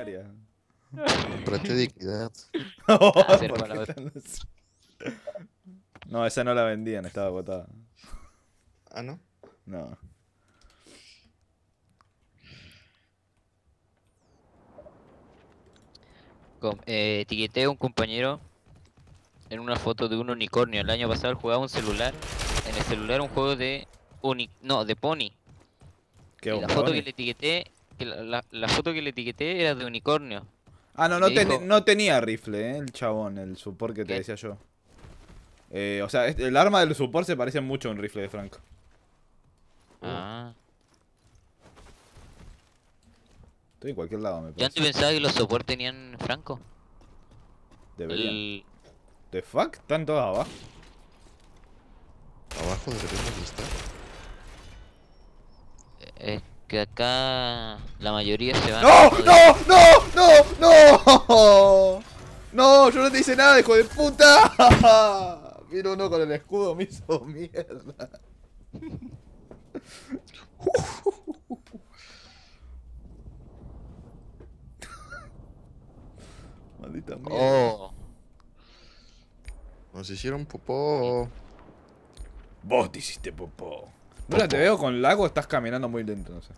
área. Comprate dignidad. Hacer ¿Por para qué la tan así? No, esa no la vendían, estaba agotada. Ah, ¿no? No. Etiqueté a un compañero en una foto de un unicornio. El año pasado él jugaba un celular. En el celular un juego de no, de Pony. ¿Qué Y la foto que Bonnie? le etiqueté, la foto que le etiqueté era de unicornio. Ah, no, Y me dijo, no tenía rifle, el chabón, el support que te ¿qué? decía yo. O sea, el arma del support se parece mucho a un rifle de Franco. Ah. Estoy en cualquier lado, me Yo parece. antes pensaba que los support tenían franco. Deberían. El... ¿The fuck? ¿Están todos abajo? Abajo deberíamos de estar. Es que acá la mayoría se van ¡No! uno de... ¡No! ¡No! ¡No! ¡No! ¡No! ¡Yo no te hice nada, hijo de puta! Vino uno con el escudo, me hizo mierda. Maldita mierda. Oh, Nos hicieron popó. Vos te hiciste popó. Mira, te veo con lago, estás caminando muy lento, no sé.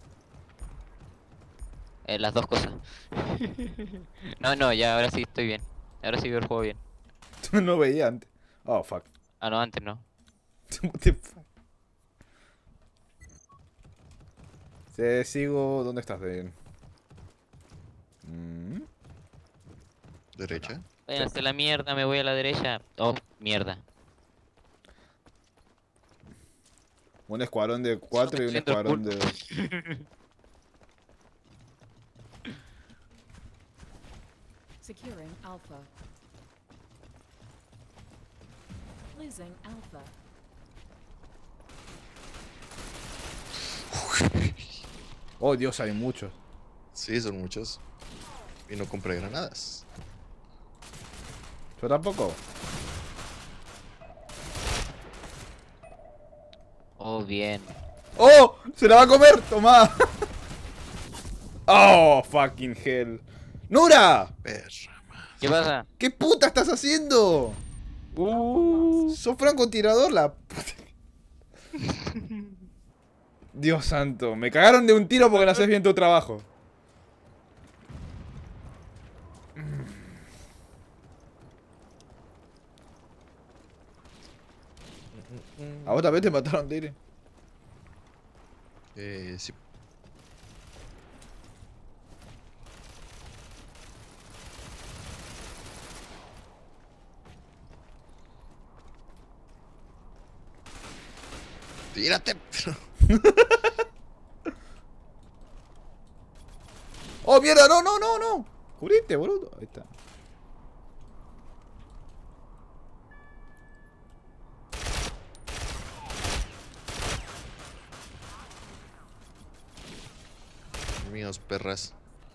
las dos cosas. No, no, ya ahora sí estoy bien. Ahora sí veo el juego bien. No veía antes. Oh, fuck. Ah, no, antes no. What the fuck? Sigo. ¿Dónde estás, Dean? Derecha. Váyanse a la mierda, me voy a la derecha. Oh, mierda. Un escuadrón de 4 y un Haciendo el escuadrón culo. de 2. Securing Alpha. Losing Alpha. Oh, Dios, hay muchos. Sí, son muchos. Y no compré granadas. Yo tampoco. Oh, bien. ¡Oh! ¡Se la va a comer! ¡Tomá! ¡Oh, fucking hell! ¡Nura! Perra. ¿Qué pasa? ¿Qué puta estás haciendo? ¡Sos francotirador, la puta. Dios santo, me cagaron de un tiro porque no haces bien tu trabajo. ¿A vos también te mataron, Tigre? Sí. Tírate. ¡Oh, mierda! ¡No, no, no, no! ¡Cubriste, boludo! Ahí está. Míos, perras.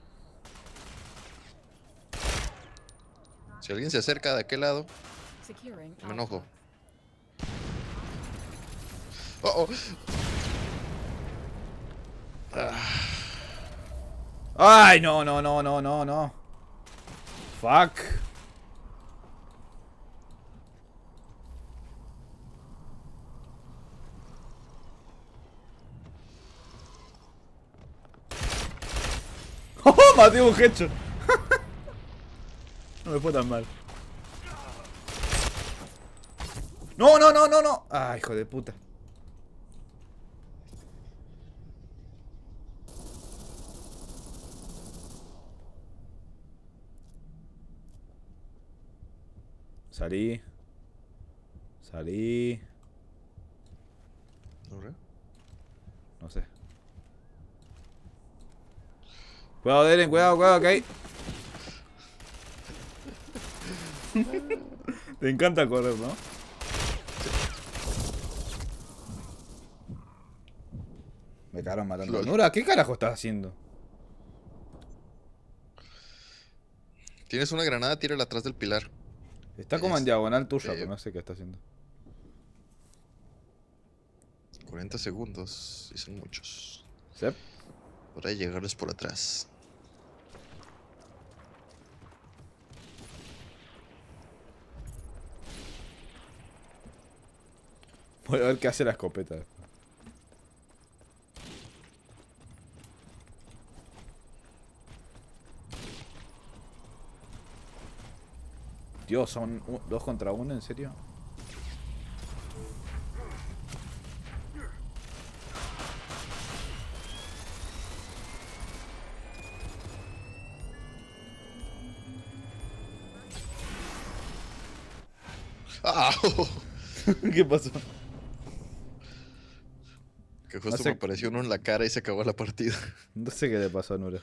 Si alguien se acerca de aquel lado, Securing me enojo. Alpha. Oh, oh. ¡Ay, no, no, no, no, no, no! ¡Fuck! ¡Oh, maté un headshot! No me fue tan mal. ¡No, no, no, no, no! ¡Ay, hijo de puta! Salí. Salí. ¿Ahora? No sé. Cuidado, Deren, cuidado, cuidado, que hay. Te encanta correr, ¿no? Me cagaron matando. Lol. Nura, ¿qué carajo estás haciendo? Tienes una granada, tírala atrás del pilar. Está como en diagonal tuya, Eh. pero no sé qué está haciendo. 40 segundos. Y son muchos. ¿Sep? Para llegarles por atrás. Voy a ver qué hace la escopeta. Dios, son 2 contra 1, ¿en serio? ¡Ah! ¿Qué pasó? Que justo No sé. me apareció uno en la cara y se acabó la partida. No sé qué le pasó a Nura.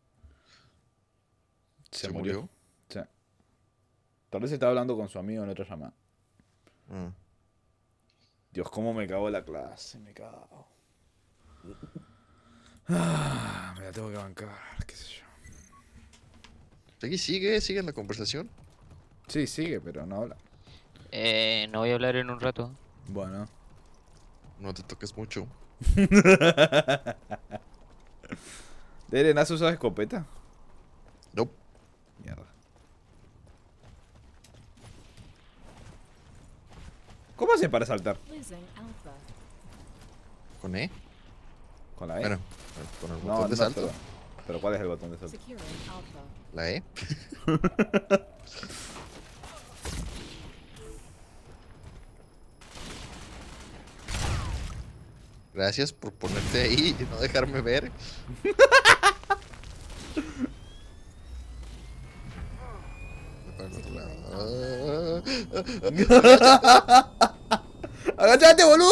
¿Se murió? Sí. Tal vez estaba hablando con su amigo en otra llamada. Ah. Dios, cómo me cago en la clase, me cago. Ah, me la tengo que bancar, qué sé yo. Sigue en la conversación. Sí, sigue, pero no habla. No voy a hablar en un rato. Bueno. No te toques mucho. ¿Deren, has usado escopeta? No. Mierda. ¿Cómo hace para saltar? Losing Alpha. ¿Con E? ¿Con la E? Bueno, con el no, botón de no, salto. pero ¿cuál es el botón de salto? Securing Alpha. La E. Gracias por ponerte ahí y no dejarme ver. Para el otro lado. ¡Agachate, boludo!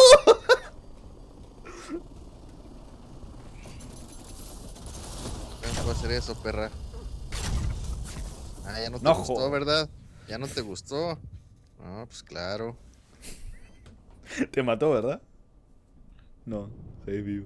No puedo hacer eso, perra. Ah, ya no te No gustó, jodas. ¿verdad? Ya no te gustó. No, pues claro. Te mató, ¿verdad? No, seguís vivo.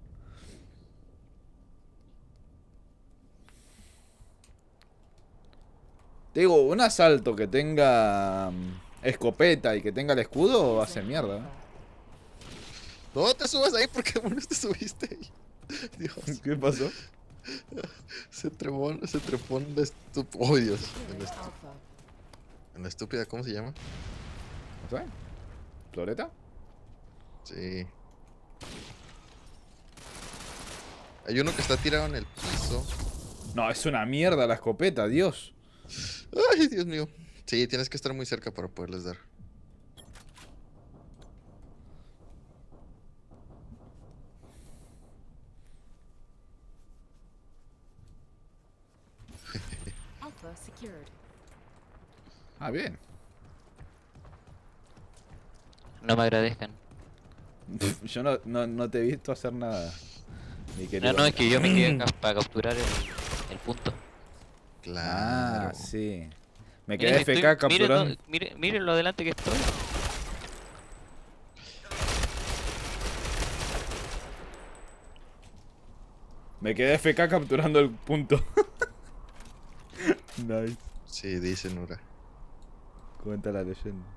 Te digo, un asalto que tenga escopeta y que tenga el escudo hace Losing mierda. Alpha. No te subas ahí porque bueno te subiste ahí. Dios, ¿Qué pasó? se trepó en la estúpida. Oh, Dios. Securing Alpha. En la estúpida, ¿cómo se llama? ¿No sé? ¿Floreta? Sí. Hay uno que está tirado en el piso. No, es una mierda la escopeta, Dios. Ay, Dios mío. Sí, tienes que estar muy cerca para poderles dar. Alpha secured. Ah, bien. No me agradezcan. Yo no te he visto hacer nada. Mi querido. No, es que yo me quedé para capturar el punto. Claro. Ah, sí. Me Mira, quedé FK capturando. Miren lo adelante que estoy. Me quedé FK capturando el punto. Nice. Sí, dice Nura. Cuenta la leyenda.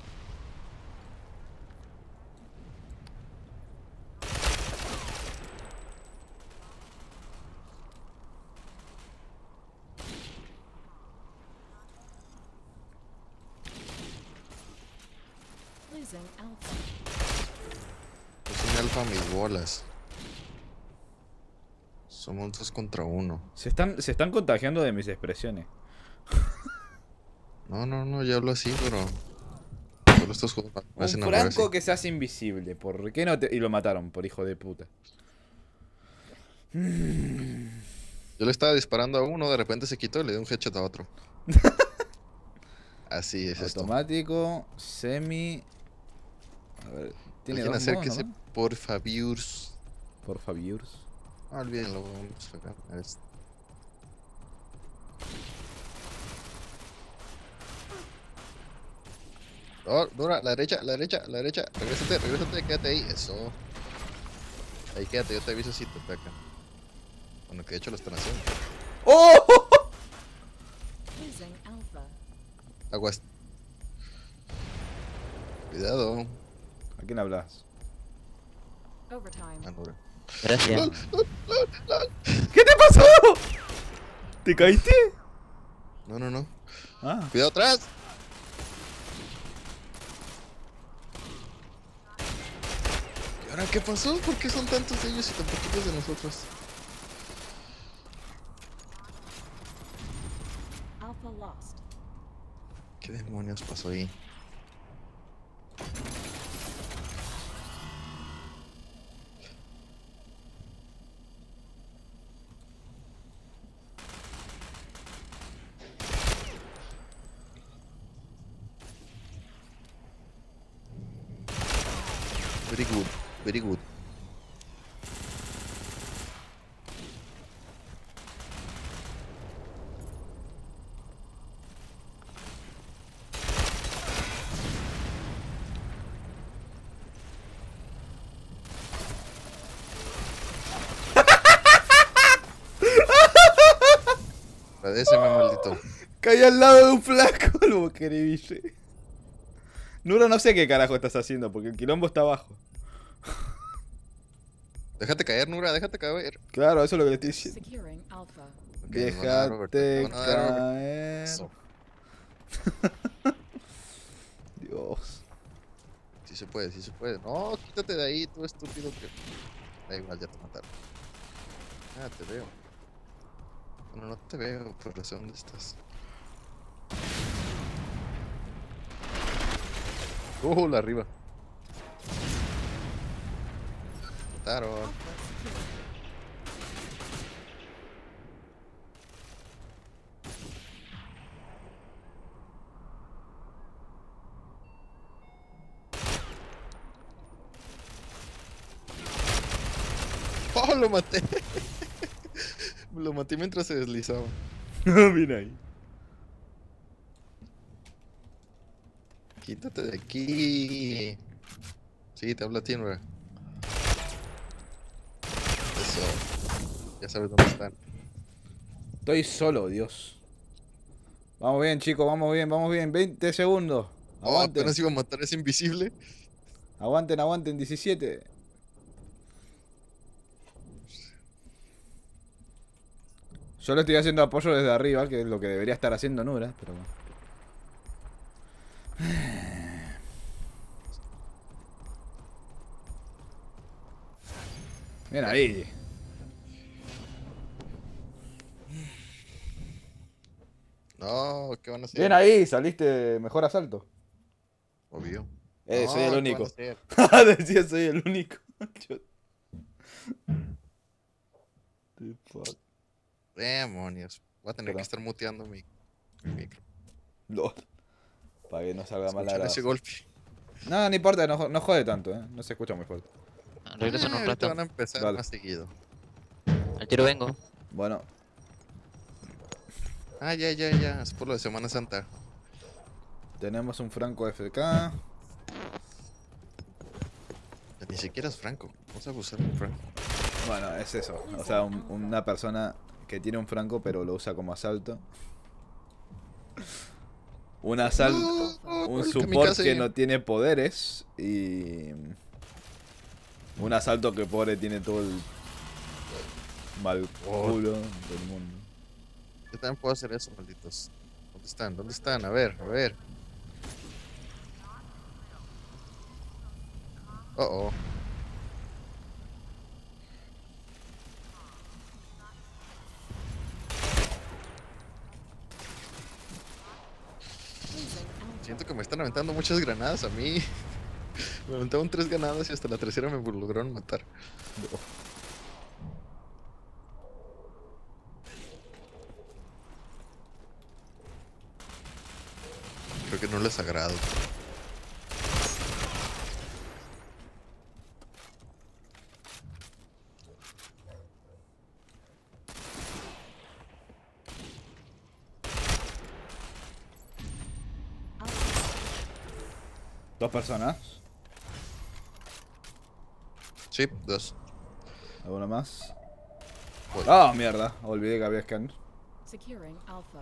Losing Alpha. Es un alfa a mis bolas. Somos 2 contra 1. Se están contagiando de mis expresiones. No, yo hablo así, pero. Solo estos juegos me Un hacen hablar Franco así. que se hace invisible. ¿Por qué no te.? Y lo mataron, por hijo de puta. Yo le estaba disparando a uno, de repente se quitó y le di un headshot a otro. Así es esto. Automático, semi. A ver, tiene Alguien dos modos, acérquese, ¿no? por Fabiurs. Por Fabiurs. Ah, olvídenlo, vamos a sacar. Oh, Dora, la derecha. Regrésate, quédate ahí. Eso. Ahí quédate, yo te aviso si te atacan. Bueno, que de hecho lo están haciendo. ¡Oh! Losing Alpha. Aguas. Cuidado. ¿A quién hablas? Overtime. Ah, Nora. Gracias. ¿Qué te pasó? ¿Te caíste? No. Ah. Cuidado atrás. ¿Ahora qué pasó? ¿Por qué son tantos de ellos y tan poquitos de nosotros? Alpha lost. ¿Qué demonios pasó ahí? Very good, very good. Agradeceme, maldito. Caí al lado de un flaco, lo queriville. Nura, no sé qué carajo estás haciendo, porque el quilombo está abajo. Déjate caer, Nura, déjate caer. Claro, eso es lo que le estoy diciendo. Securing Alpha. Ok, nos van a dar overtime, Déjate nos van a dar overtime. caer. Eso. Dios. Sí se puede, sí se puede. No, quítate de ahí, tú estúpido que... Da igual, ya te mataron. Ah, te veo. Bueno, no te veo, pero sé dónde estás. La arriba. Mataron. Alpha secured. ¡Oh, lo maté! Lo maté mientras se deslizaba. Mira ahí. Quítate de aquí. Sí, te habla a ti, Nura. Eso. Ya sabes dónde están. Estoy solo, Dios. Vamos bien, chicos, vamos bien, vamos bien. 20 segundos. Oh, Aguanten, apenas iba a matar a ese invisible. aguanten, aguanten. 17. Yo le estoy haciendo apoyo desde arriba, que es lo que debería estar haciendo Nura, pero bueno. Bien ahí. No, ¿qué van a hacer? Bien ahí, saliste mejor asalto. Obvio. Soy el No, ¿qué van a único. hacer? Decía, soy el único. Yo- The fuck. Demonios. Voy a tener que Perdón. estar muteando mi micro. Lol. Para que no salga mal la ¿Escuchan ese grabación. golpe? No, no importa, no jode tanto, no se escucha muy fuerte. Regreso en un Ahorita rato. van a empezar Dale. más seguido. Al tiro vengo. Bueno, Ah, ya. Es por lo de Semana Santa. tenemos un Franco FK. Ya ni siquiera es Franco. Vamos a usar un Franco. Bueno, es eso. O sea, una persona que tiene un Franco pero lo usa como asalto. Un asalto. Un el support kamikaze. que no tiene poderes. Y. Un asalto que pobre tiene todo el mal culo del mundo. Yo también puedo hacer eso, malditos. ¿Dónde están? ¿Dónde están? A ver, a ver. Oh. Losing Alpha. Siento que me están aventando muchas granadas a mí. Me aventaron 3 granadas y hasta la tercera me lograron matar. Creo que no les agrado. Dos personas. Sí, 2. ¿Alguna más? Voy. Ah, mierda. Olvidé que había scan. Securing Alpha.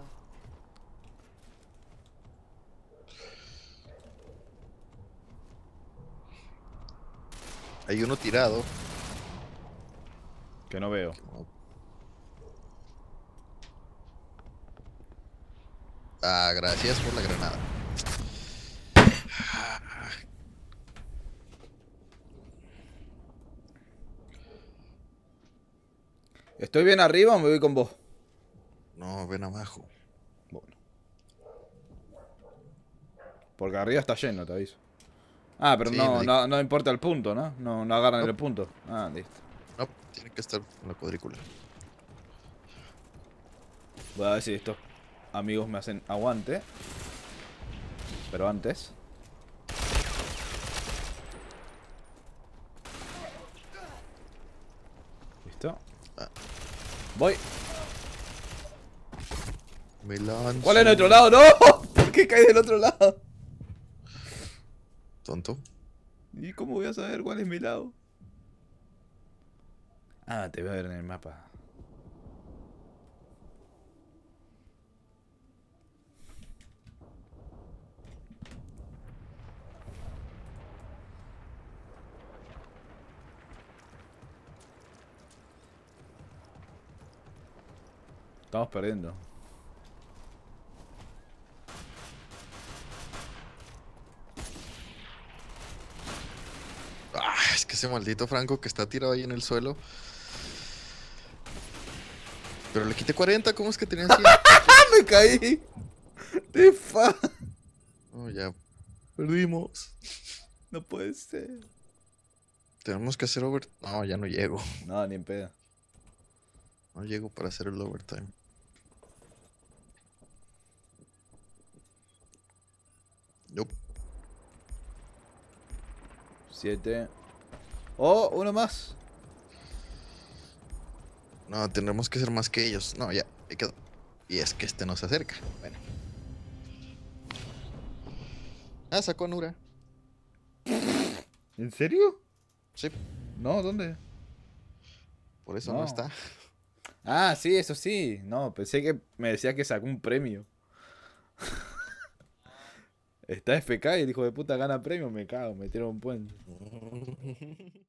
Hay uno tirado. Que no veo. Ah, gracias por la granada. ¿Estoy bien arriba o me voy con vos? No, ven abajo. Bueno. Porque arriba está lleno, te aviso. Ah, pero Sí, no importa el punto, ¿no? No agarran No. el punto. Ah, listo. No, tiene que estar en la cuadrícula. Voy a ver si estos amigos me hacen aguante. Pero antes... ¿Listo? Ah. Voy. Me lanzo. ¿Cuál es nuestro lado? ¡No! ¿Por qué caes del otro lado? Tonto. ¿Y cómo voy a saber cuál es mi lado? Ah, te voy a ver en el mapa. Estamos perdiendo. Ah, es que ese maldito Franco que está tirado ahí en el suelo. Pero le quité 40, ¿cómo es que tenía 100? ¡Ah, me caí! ¡Te fa! Oh, ya perdimos. No puede ser. Tenemos que hacer over... No, ya no llego. No, ni en pedo. No llego para hacer el overtime. Nope. 7. ¡Oh! Uno más. No, tendremos que ser más que ellos. No, ya, ahí quedó. Y es que este no se acerca. Bueno. Ah, sacó a Nura. ¿En serio? Sí, No, ¿dónde? por eso no está. Ah, sí, eso sí. No, pensé que me decía que sacó un premio. Está FK y el hijo de puta gana premio, me cago, me tiro un puente.